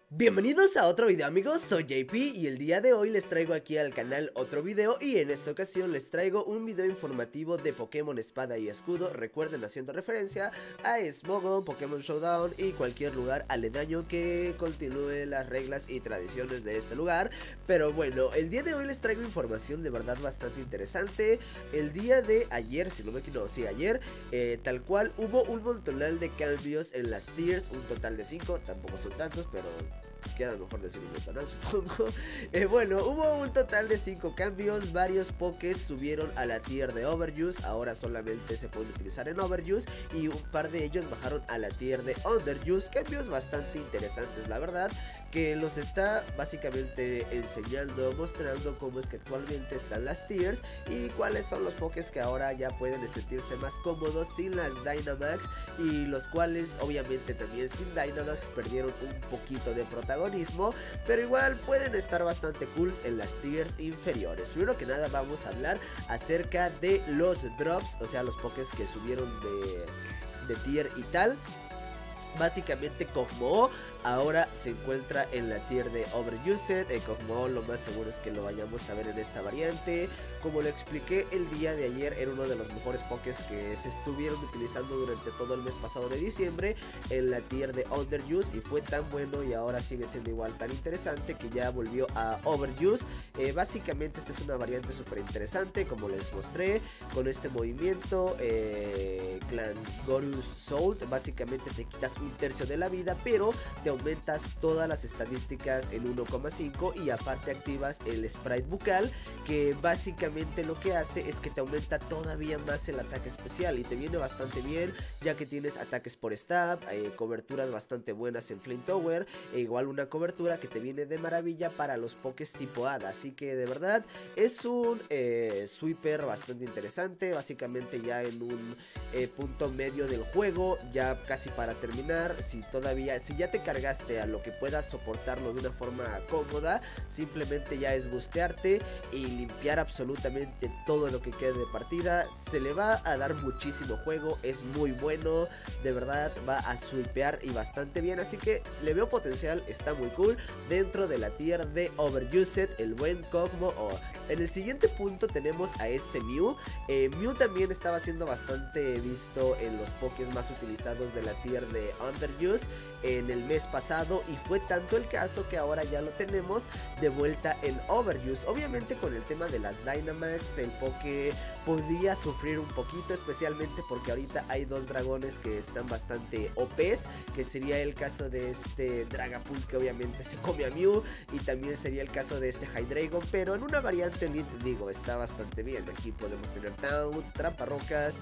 Bienvenidos a otro video, amigos, soy JP y el día de hoy les traigo aquí al canal otro video y en esta ocasión les traigo un video informativo de Pokémon Espada y Escudo. Recuerden, haciendo referencia a Smogon, Pokémon Showdown y cualquier lugar aledaño que continúe las reglas y tradiciones de este lugar. Pero bueno, el día de hoy les traigo información de verdad bastante interesante. El día de ayer, si no me equivoco, sí, ayer, tal cual, hubo un montonal de cambios en las tiers, un total de 5, tampoco son tantos, pero queda mejor decir un montonal, supongo. Bueno, hubo un total de 5 cambios. Varios Pokés subieron a la tier de Overuse, ahora solamente se pueden utilizar en Overuse, y un par de ellos bajaron a la tier de Underuse. Cambios bastante interesantes, la verdad, que los está básicamente enseñando, mostrando cómo es que actualmente están las tiers y cuáles son los Pokés que ahora ya pueden sentirse más cómodos sin las Dynamax, y los cuales obviamente también sin Dynamax perdieron un poquito de protagonismo, pero igual pueden estar bastante cool en las tiers inferiores. Primero que nada vamos a hablar acerca de los drops, o sea, los Pokés que subieron de tier y tal. Básicamente Kog'Maw ahora se encuentra en la tier de Overused. Kog'Maw lo más seguro es que lo vayamos a ver en esta variante. Como lo expliqué el día de ayer, era uno de los mejores Pokés que se estuvieron utilizando durante todo el mes pasado de diciembre en la tier de Underuse, y fue tan bueno y ahora sigue siendo igual tan interesante que ya volvió a Overuse. Básicamente esta es una variante súper interesante, como les mostré, con este movimiento Clangorous Soul. Básicamente te quitas un tercio de la vida, pero te aumentas todas las estadísticas en 1,5, y aparte activas el sprite bucal, que básicamente lo que hace es que te aumenta todavía más el ataque especial, y te viene bastante bien ya que tienes ataques por stab, coberturas bastante buenas en Flame Tower, e igual una cobertura que te viene de maravilla para los Pokés tipo Hada. Así que de verdad es un sweeper bastante interesante, básicamente ya en un punto medio del juego, ya casi para terminar. Si ya te cargaste a lo que puedas soportarlo de una forma cómoda, simplemente ya es bustearte y limpiar absolutamente todo lo que quede de partida. Se le va a dar muchísimo juego, es muy bueno, de verdad va a sweepear y bastante bien, así que le veo potencial, está muy cool dentro de la tier de Overused, el buen Kog'Maw. En el siguiente punto tenemos a este Mew. Mew también estaba siendo bastante visto en los Pokés más utilizados de la tier de Underuse en el mes pasado, y fue tanto el caso que ahora ya lo tenemos de vuelta en Overuse. Obviamente con el tema de las Dynamax el Poké podía sufrir un poquito, especialmente porque ahorita hay dos dragones que están bastante OPs, que sería el caso de este Dragapult, que obviamente se come a Mew, y también sería el caso de este Hydreigon, pero en una variante Elite, digo, está bastante bien. Aquí podemos tener Taunt, Tramparrocas,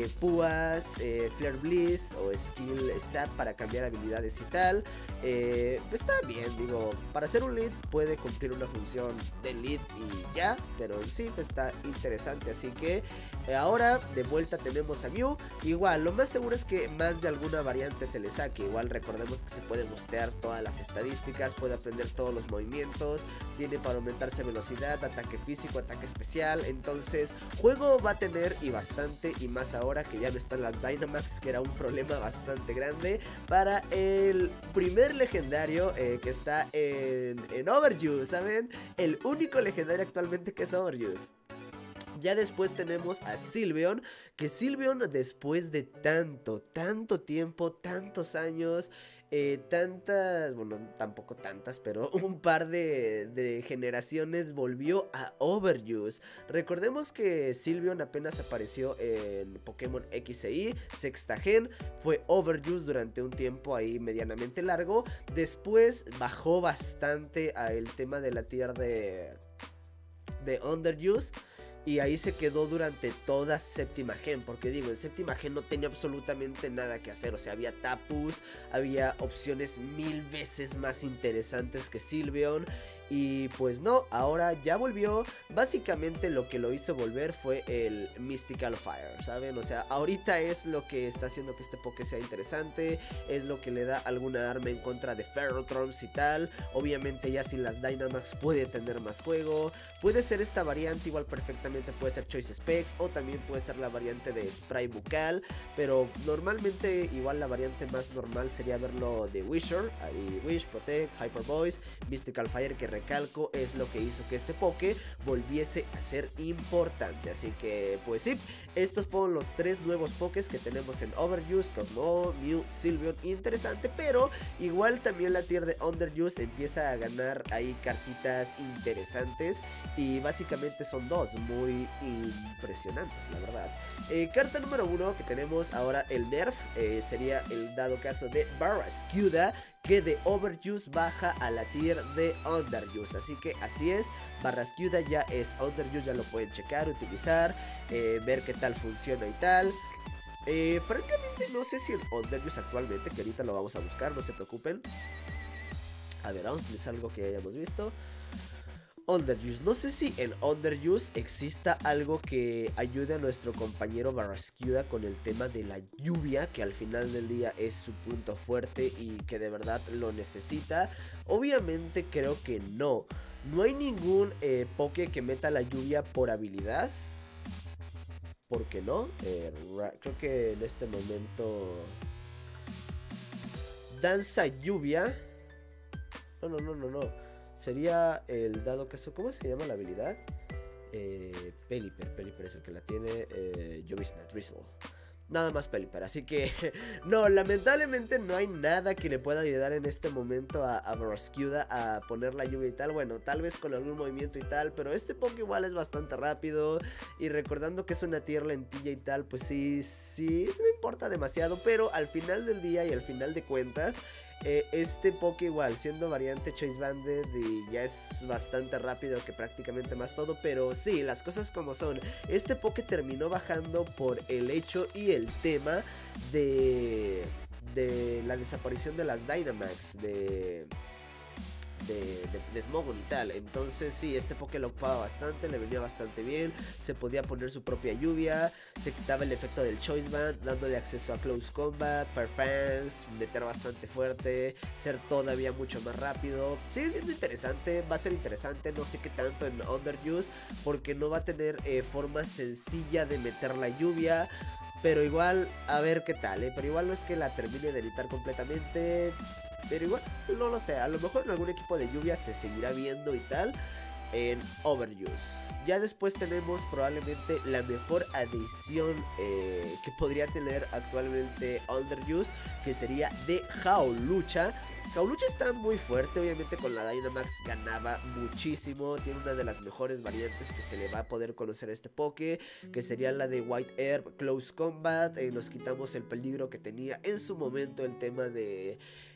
Púas, Flare Bliss o Skill Sap para cambiar habilidades y tal. Está bien, digo, para ser un lead puede cumplir una función de lead y ya, pero en sí pues está interesante. Así que ahora de vuelta tenemos a Mew. Igual lo más seguro es que más de alguna variante se le saque. Igual recordemos que se puede bustear todas las estadísticas, puede aprender todos los movimientos, tiene para aumentarse velocidad, ataque físico, ataque especial. Entonces juego va a tener, y bastante, y más ahora que ya no están las Dynamax, que era un problema bastante grande para el primer legendario que está en Overuse, ¿saben? El único legendario actualmente que es Overuse. Ya después tenemos a Sylveon, que Sylveon, después de tanto tiempo, tantos años, bueno, tampoco tantas, pero un par de generaciones, volvió a Overuse. Recordemos que Sylveon apenas apareció en Pokémon X e Y, sexta gen, fue Overuse durante un tiempo ahí medianamente largo. Después bajó bastante a el tema de la tier de Underuse, y ahí se quedó durante toda séptima gen, porque digo, en séptima gen no tenía absolutamente nada que hacer. O sea, había Tapus, había opciones 1000 veces más interesantes que Sylveon, Y pues no, ahora ya volvió. Básicamente lo que lo hizo volver fue el Mystical Fire, ¿saben? O sea, ahorita es lo que está haciendo que este Poké sea interesante. Es lo que le da alguna arma en contra de Ferrotrons y tal. Obviamente ya sin las Dynamax puede tener más juego. Puede ser esta variante, igual perfectamente puede ser Choice Specs, o también puede ser la variante de Spray Bucal. Pero normalmente igual la variante más normal sería verlo de Wisher. Ahí Wish, Protect, Hyper Voice, Mystical Fire, que recalco es lo que hizo que este Poké volviese a ser importante. Así que pues sí, estos fueron los 3 nuevos Pokés que tenemos en Overuse, Cosmo, Mew, Sylveon. Interesante, pero igual también la tier de Underuse empieza a ganar ahí cartitas interesantes. Y básicamente son 2 muy impresionantes, la verdad. Carta número 1 que tenemos ahora, el Nerf, sería el dado caso de Barraskewda, que de Overuse baja a la tier de Underuse. Así que así es, Barraskewda ya es Underuse, ya lo pueden checar, utilizar, ver qué tal funciona y tal. Francamente no sé si el Underuse actualmente, que ahorita lo vamos a buscar, no se preocupen. A ver, vamos a utilizar algo que hayamos visto. Underuse, no sé si en Underuse exista algo que ayude a nuestro compañero Barraskewda con el tema de la lluvia, que al final del día es su punto fuerte y que de verdad lo necesita. Obviamente creo que no hay ningún Poké que meta la lluvia por habilidad. ¿Por qué no? Creo que en este momento Danza Lluvia. No. Sería el dado caso, ¿cómo se llama la habilidad? Pelipper es el que la tiene. Llovizna Drizzle. Nada más Pelipper, así que no, lamentablemente no hay nada que le pueda ayudar en este momento a Barraskewda a poner la lluvia y tal. Bueno, tal vez con algún movimiento y tal, pero este Poké igual es bastante rápido. Y recordando que es una tier lentilla y tal, pues sí no importa demasiado. Pero al final del día y al final de cuentas, este Poké igual, siendo variante Choice Banded, y ya es bastante rápido que prácticamente más todo. Pero sí, las cosas como son, este Poké terminó bajando por el hecho y el tema de la desaparición de las Dynamax, de Smogon y tal. Entonces sí, este Poké lo ocupaba bastante, le venía bastante bien. Se podía poner su propia lluvia, se quitaba el efecto del Choice Band, dándole acceso a Close Combat, Fire Fans, meter bastante fuerte, ser todavía mucho más rápido. Sigue siendo interesante, va a ser interesante, no sé qué tanto en Underuse, porque no va a tener forma sencilla de meter la lluvia. Pero igual, a ver qué tal, pero igual no es que la termine de editar completamente. Pero igual, no lo sé, a lo mejor en algún equipo de lluvia se seguirá viendo y tal en Overuse. Ya después tenemos probablemente la mejor adición que podría tener actualmente Underuse, que sería de Hawlucha. Hawlucha está muy fuerte, obviamente con la Dynamax ganaba muchísimo. Tiene una de las mejores variantes que se le va a poder conocer a este Poké, que sería la de White Herb Close Combat. Nos quitamos el peligro que tenía en su momento el tema de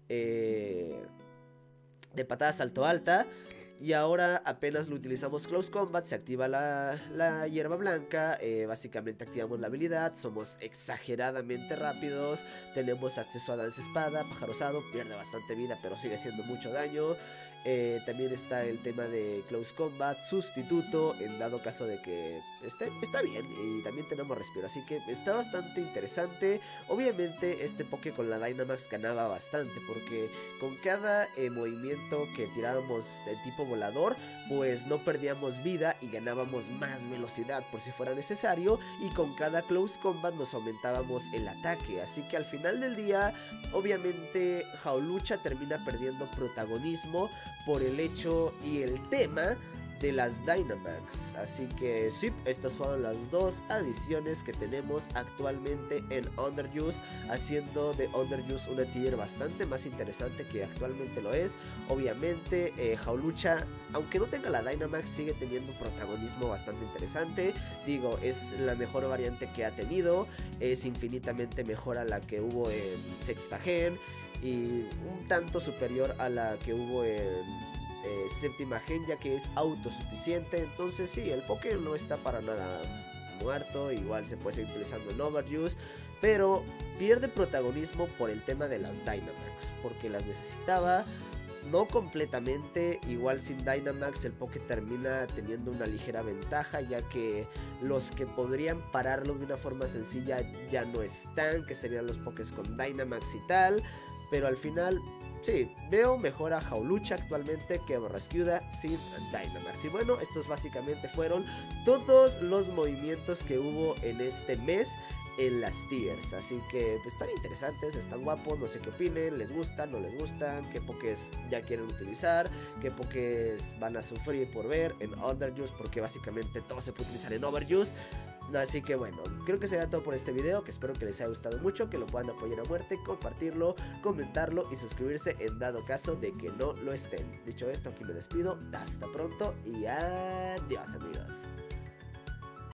patada salto alta. Y ahora apenas lo utilizamos Close Combat, se activa la hierba blanca, básicamente activamos la habilidad, somos exageradamente rápidos, tenemos acceso a Danza Espada, Pájaro Osado, pierde bastante vida pero sigue haciendo mucho daño. También está el tema de Close Combat, sustituto, en dado caso de que está bien. Y también tenemos respiro, así que está bastante interesante. Obviamente este Poké con la Dynamax ganaba bastante, porque con cada movimiento que tirábamos de tipo volador, pues no perdíamos vida y ganábamos más velocidad por si fuera necesario. Y con cada Close Combat nos aumentábamos el ataque. Así que al final del día, obviamente Hawlucha termina perdiendo protagonismo por el hecho y el tema de las Dynamax. Así que sí, estas fueron las 2 adiciones que tenemos actualmente en Underuse, haciendo de Underuse una tier bastante más interesante que actualmente lo es. Obviamente Hawlucha, aunque no tenga la Dynamax, sigue teniendo un protagonismo bastante interesante. Digo, es la mejor variante que ha tenido, es infinitamente mejor a la que hubo en sexta gen y un tanto superior a la que hubo en séptima gen, ya que es autosuficiente. Entonces sí, el Poké no está para nada muerto, igual se puede seguir utilizando en Overuse, pero pierde protagonismo por el tema de las Dynamax, porque las necesitaba. no completamente, igual sin Dynamax el Poké termina teniendo una ligera ventaja, ya que los que podrían pararlo de una forma sencilla ya no están, que serían los Pokés con Dynamax y tal, pero al final sí, veo mejor a Hawlucha actualmente que a Barraskewda sin Dynamax. Y bueno, estos básicamente fueron todos los movimientos que hubo en este mes en las tiers, así que pues están interesantes, están guapos, no sé qué opinen, les gustan, no les gustan, qué pokés ya quieren utilizar, qué pokés van a sufrir por ver en Underuse, porque básicamente todo se puede utilizar en Overuse. Así que bueno, creo que será todo por este video, que espero que les haya gustado mucho, que lo puedan apoyar a muerte, compartirlo, comentarlo y suscribirse en dado caso de que no lo estén. Dicho esto, aquí me despido, hasta pronto y adiós amigos.